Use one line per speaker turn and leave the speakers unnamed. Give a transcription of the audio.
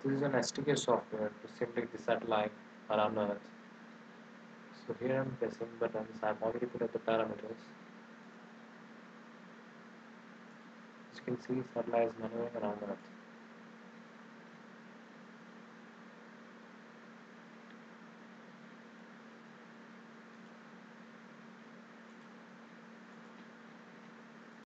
This is an STK software to simulate the satellite around Earth. So here I'm pressing buttons. I've already put up the parameters. As you can see, satellite is maneuvering around Earth.